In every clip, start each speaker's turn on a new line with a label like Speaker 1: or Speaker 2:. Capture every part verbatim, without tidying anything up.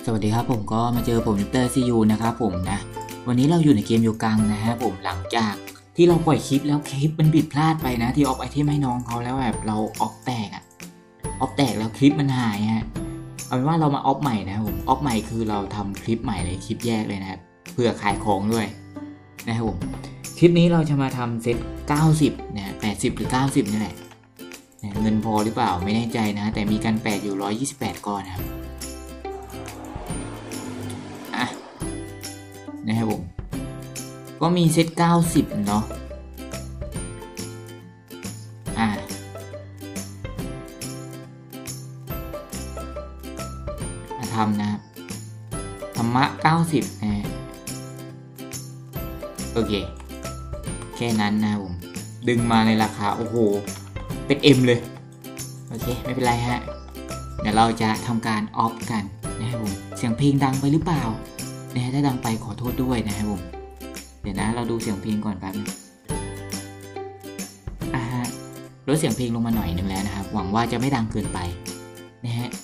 Speaker 1: สวัสดีครับผมก็มาเจอผมมิสเตอร์ซียูนะครับผมนะวันนี้เราอยู่ในเกมโยกังนะฮะผมหลังจากที่เราปล่อยคลิปแล้วคลิปมันผิดพลาดไปนะที่ออฟไอเทมให้น้องเขาแล้วแบบเราออฟแตกอะออฟแตกแล้วคลิปมันหายฮะเอาเป็นว่าเรามาออฟใหม่นะผมออฟใหม่คือเราทำคลิปใหม่เลยคลิปแยกเลยนะครับเพื่อขายของด้วยนะครับผมคลิปนี้เราจะมาทำเซตเก้าสิบนะแปดสิบหรือเก้าสิบนี่แหละเงินพอหรือเปล่าไม่แน่ใจนะแต่มีกันแปดอยู่หนึ่งร้อยยี่สิบแปดก้อนนะครับนะครับผมก็มีเซตเก้าสิบเนาะอ่ามาทำนะครับธรรมะเก้าสิบนะโอเคแค่นั้นนะผมดึงมาในราคาโอ้โหเป็น M เลยโอเคไม่เป็นไรฮะเดี๋ยวเราจะทำการออฟกันนะครับผมเสียงเพลงดังไปหรือเปล่านะฮะถ้าดังไปขอโทษด้วยนะครับผมเดี๋ยวนะเราดูเสียงเพลงก่อนแป๊บนึงอ่าฮะลดเสียงเพลงลงมาหน่อยนึงแล้วนะครับหวังว่าจะไม่ดังเกินไปนะฮะ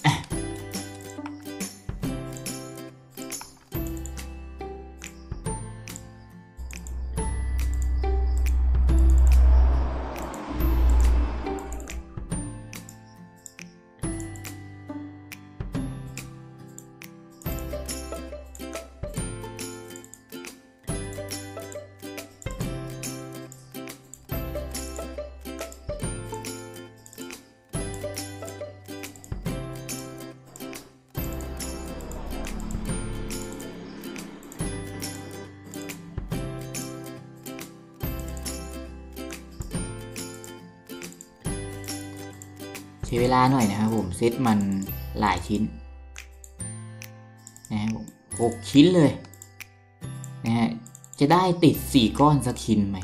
Speaker 1: ใช้เวลาหน่อยนะครับผมเซตมันหลายชิ้นนะครับผมหกชิ้นเลยนะฮะจะได้ติดสี่ก้อนสักชิ้นไหม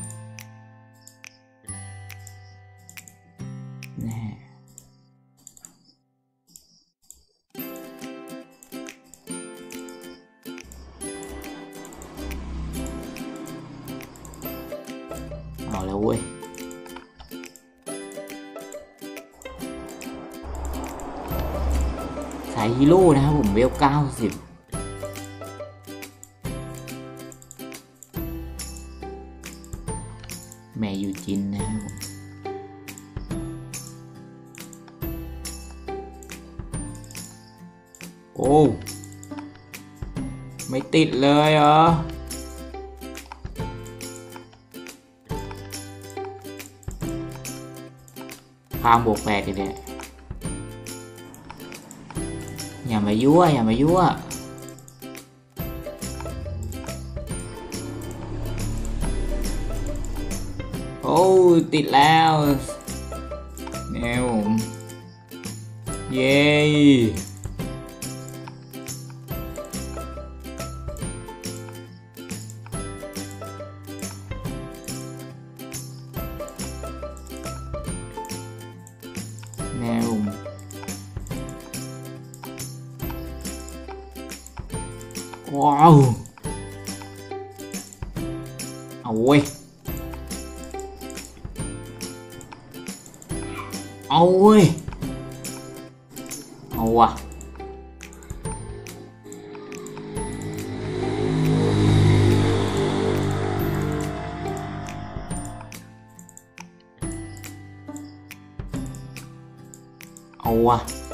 Speaker 1: นะฮะเอาแล้วเว้ยสายฮีโร่นะครับผมเวลเก้าสิบแม่ยูจินนะครับผมโอ้ไม่ติดเลยเหรอข้ามบวกแปดเลยอย่ามายั่วอย่ามายั่วโอ้ติดแล้วแนวเย้แนวว้าวเอาเว้ยเอาเว้ยเอาว่ะเอาว่ะ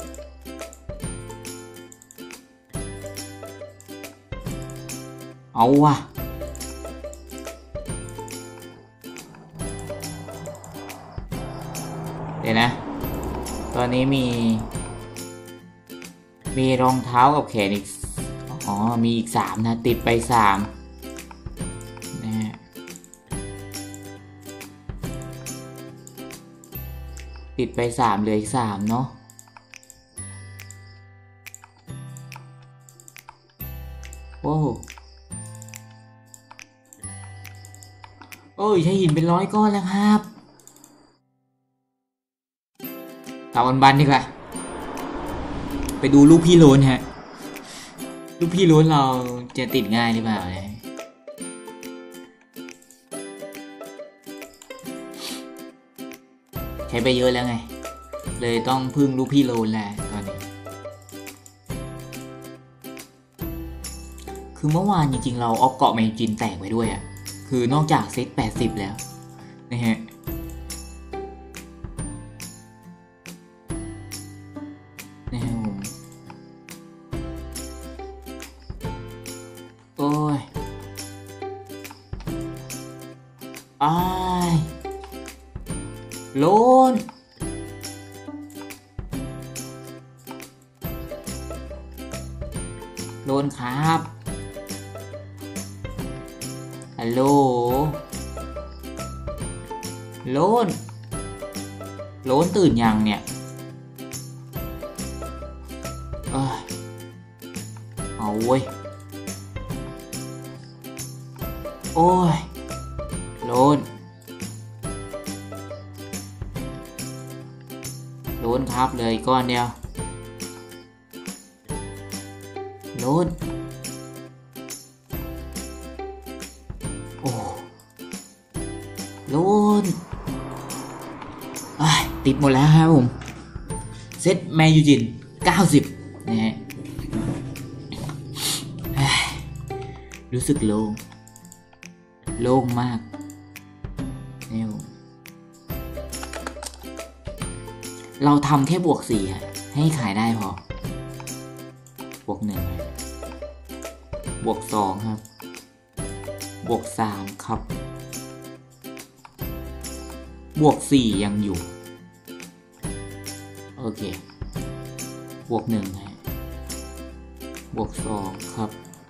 Speaker 1: เอาว่ะเดี๋ยวนะตอนนี้มีมีรองเท้ากับแขนอีกอ๋อมีอีกสามนะติดไปสามนะฮะติดไปสามเหลืออีกสามเนาะโอ้โอ้ยใช้หินเป็นร้อยก้อนแล้วครับถามวันบันดีกว่าไปดูลูกพี่โลนฮะลูกพี่โลนเราจะติดง่ายหรือเปล่าเนี่ยใช้ไปเยอะแล้วไง เลยต้องพึ่งลูกพี่โลนแหละตอนนี้คือเมื่อวานจริงๆเราออกเกาะเมจินแตกไปด้วยอ่ะคือนอกจากเซตแปดสิบแล้วนะฮะนะฮะผมโอ้ยอ้ายโลนโลนครับฮัลโหลโลนโลนตื่นยังเนี่ยเอ้ยเอาเว้ยโอ้ยโลนโลนครับเลยก้อนเดียวโลนโอ้โลนติดหมดแล้วครับผมเซตแมยูจินเก้าสิบนะฮะรู้สึกโล่งโล่งมากเนี่ยเราทำแค่บวกสี่ให้ขายได้พอบวกหนึ่งบวกสองครับบวกสามครับบวกสี่ยังอยู่โอเคบวกหนึ่งฮะบวกสองครับ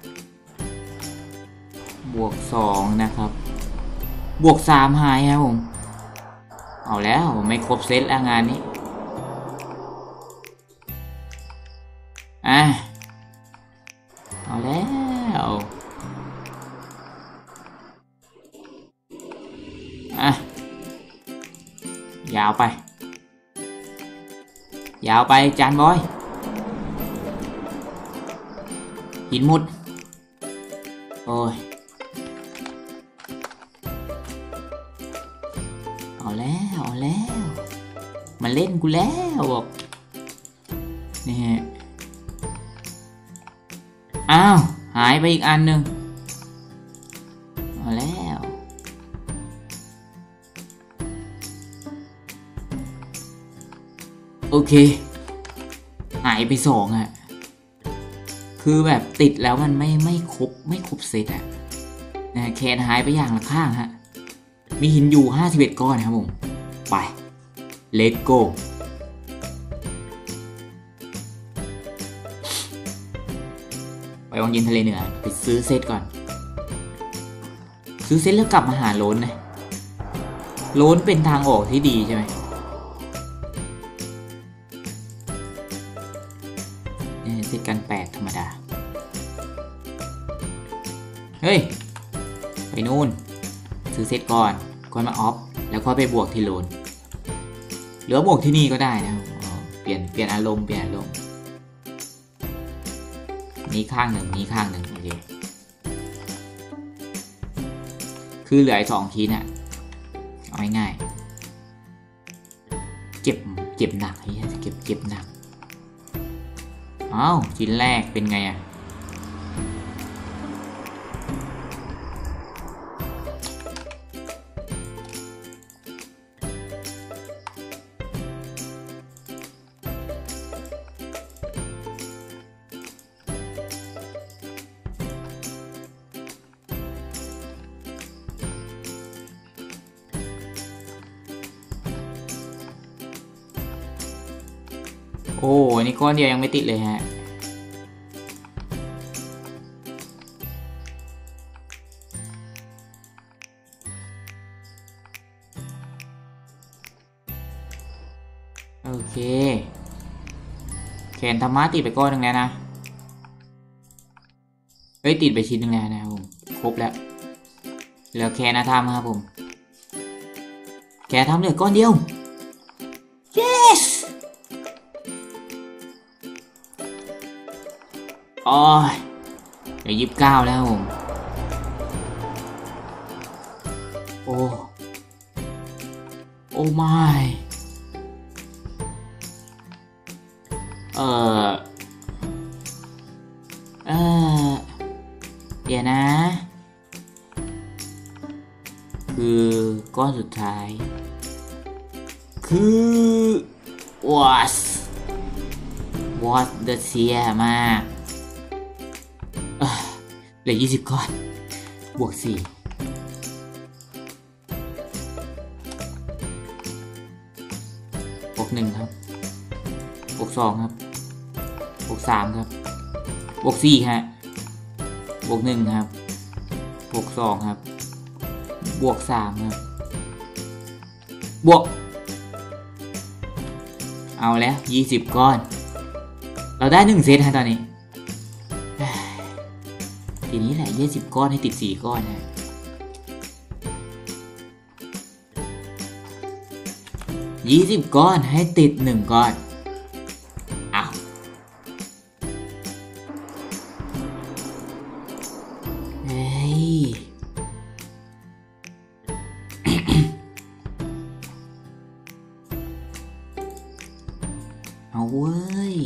Speaker 1: บวกสองนะครับบวกสามหายครับผมเอาแล้วไม่ครบเซตแล้วงานนี้อ่ะเอาแล้วอ่ะยาวไปยาวไปจานบอยหินหมดโอ้ยเอาแล้วเอาแล้วมาเล่นกูแล้วบอกนี่ฮะอ้าวหายไปอีกอันหนึ่งเอาแล้วโอเคหายไปสองอะคือแบบติดแล้วมันไม่ไม่ครบไม่ครบเซตอะนะแคนหายไปอย่างละข้างฮะมีหินอยู่ห้าสิบเอ็ดก้อนครับผมไปเลทโก้ไปวังเย็นทะเลเหนือไปซื้อเซตก่อนซื้อเซตแล้วกลับมาหาโลนนะโลนเป็นทางออกที่ดีใช่ไหมเซตกันแปดธรรมดาเฮ้ยไปนู่นซื้อเซตก่อนก่อนมาออฟแล้วก็ไปบวกที่โลนหรือบวกที่นี่ก็ได้นะเปลี่ยนเปลี่ยนอารมณ์เปลี่ยนอารมณ์นี้ข้างหนึ่งนี้ข้างหนึ่งโอเคคือเหลือสองทีน่ะเอาง่ายๆเจ็บเจ็บหนักไอ้จะเก็บเจ็บหนักอ้าวชิ้นแรกเป็นไงอ่ะโอ้อันนี้ก้อนเดียวยังไม่ติดเลยฮะโอเคแขนธรรมะติดไปก้อนหนึ่งแล้วนะเฮ้ยติดไปชิ้นหนึ่งแล้วนะครับผมครบแล้วเหลือแขนธรรมครับผมแขนธรรมเหลือก้อนเดียว yes โอ้ยเดี๋ยวยี่สิบเก้าแล้วผมโอ้โอ้ไม่เออเอออะนะคือก้อนสุดท้ายคือ was was the เสียมากเหลือยี่สิบก้อนบวกสี่บวกหนึ่งครับบวกสองครับบวกสามครับบวกสี่ฮะบวกหนึ่งครับบวกสองครับบวกสามครับบวกเอาแล้วยี่สิบก้อนเราได้หนึ่งเซตฮะตอนนี้ทีนี้แหละยี่สิบก้อนให้ติดสี่ก้อนนะยี่สิบก้อนให้ติดหนึ่งก้อนเอาเฮ้ย เอาเว้ย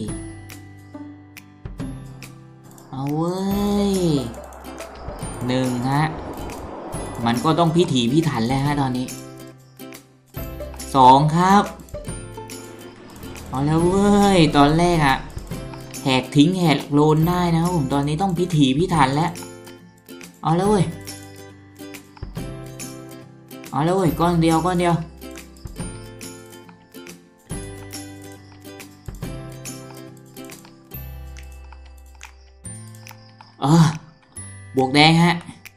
Speaker 1: เอาเว้ยหนึ่งฮะมันก็ต้องพิถีพิถันแล้วฮะตอนนี้สองครับเอาแล้วเว้ยตอนแรกอะแหกทิ้งแหกโลนได้นะครับผมตอนนี้ต้องพิถีพิถันแล้วเอาแล้วเว้ยเอาแล้วเว้ยก้อนเดียวก้อนเดียวเออบวกแดงฮะ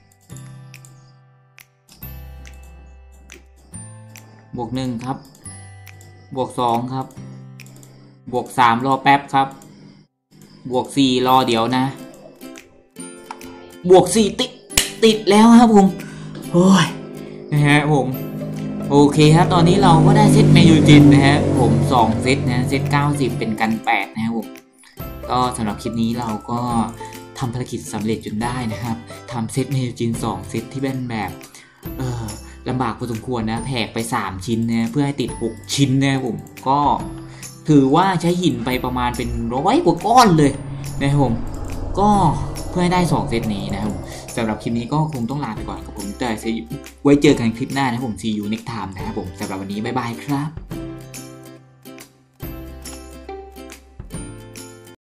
Speaker 1: บวกหนึ่งครับบวกสองครับบวกสามรอแป๊บครับบวกสี่รอเดี๋ยวนะบวกสี่ติดติดแล้วครับผมโอ้ยนะฮะผมโอเคครับตอนนี้เราก็ได้เซตเมยูจินนะฮะผมสองเซตนะเซตเก้าสิบเป็นกันแปดนะครับผมก็สำหรับคลิปนี้เราก็ทำภารกิจสำเร็จจนได้นะครับทำเซตเมยูจินสองเซตที่เป็นแบบเออลำบากพอสมควรนะแผกไปสามชิ้นนะเพื่อให้ติดหกชิ้นนะผมก็ถือว่าใช้หินไปประมาณเป็นร้อยกว่าก้อนเลยนะครับผมก็เพื่อให้ได้สองเซตนี้นะครับสำหรับคลิปนี้ก็คงต้องลาไปก่อนกับผมแต่ไว้เจอกันคลิปหน้านะผม see you next time นะครับผมสำหรับวันนี้บ๊ายบายครับ